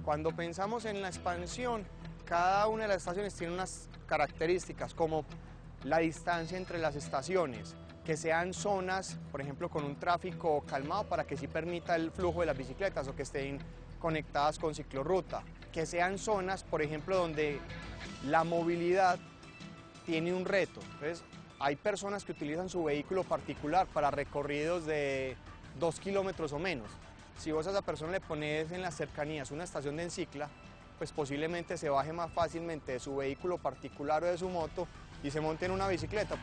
Cuando pensamos en la expansión, cada una de las estaciones tiene unas características como la distancia entre las estaciones, que sean zonas, por ejemplo, con un tráfico calmado para que sí permita el flujo de las bicicletas o que estén conectadas con ciclorruta, que sean zonas, por ejemplo, donde la movilidad tiene un reto. Entonces, hay personas que utilizan su vehículo particular para recorridos de 2 kilómetros o menos. Si vos a esa persona le pones en las cercanías una estación de encicla, pues posiblemente se baje más fácilmente de su vehículo particular o de su moto y se monte en una bicicleta.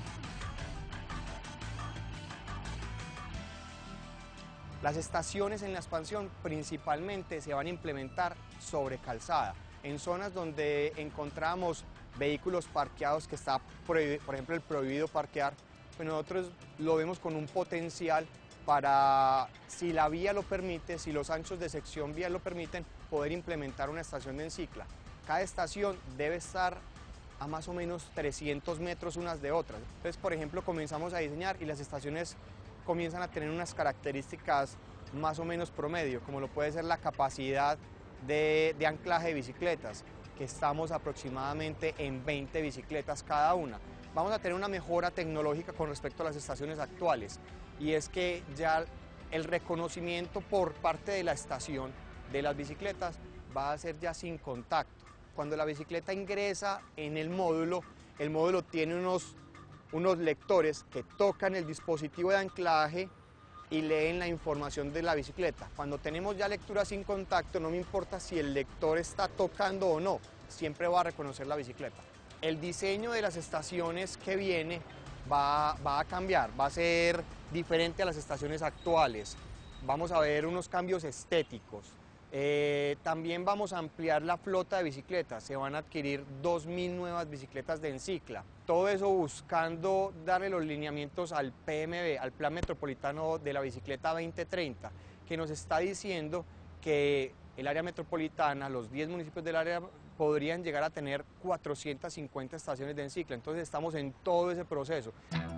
Las estaciones en la expansión principalmente se van a implementar sobre calzada, en zonas donde encontramos vehículos parqueados que está prohibido, por ejemplo el prohibido parquear, pues nosotros lo vemos con un potencial para, si la vía lo permite, si los anchos de sección vía lo permiten, poder implementar una estación de encicla. Cada estación debe estar a más o menos 300 metros unas de otras. Entonces, por ejemplo, comenzamos a diseñar y las estaciones comienzan a tener unas características más o menos promedio, como lo puede ser la capacidad de anclaje de bicicletas, que estamos aproximadamente en 20 bicicletas cada una. Vamos a tener una mejora tecnológica con respecto a las estaciones actuales, y es que ya el reconocimiento por parte de la estación de las bicicletas va a ser ya sin contacto. Cuando la bicicleta ingresa en el módulo tiene unos lectores que tocan el dispositivo de anclaje y leen la información de la bicicleta. Cuando tenemos ya lectura sin contacto, no me importa si el lector está tocando o no, siempre va a reconocer la bicicleta. El diseño de las estaciones que viene va a cambiar, va a ser diferente a las estaciones actuales. Vamos a ver unos cambios estéticos. También vamos a ampliar la flota de bicicletas, se van a adquirir 2.000 nuevas bicicletas de encicla. Todo eso buscando darle los lineamientos al PMB, al Plan Metropolitano de la Bicicleta 2030, que nos está diciendo que el área metropolitana, los 10 municipios del área, podrían llegar a tener 450 estaciones de encicla. Entonces estamos en todo ese proceso.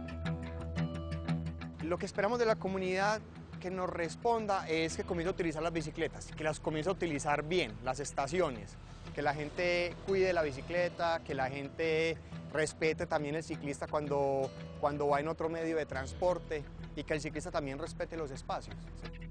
Lo que esperamos de la comunidad que nos responda es que comience a utilizar las bicicletas, que las comience a utilizar bien, las estaciones, que la gente cuide la bicicleta, que la gente respete también el ciclista cuando va en otro medio de transporte y que el ciclista también respete los espacios.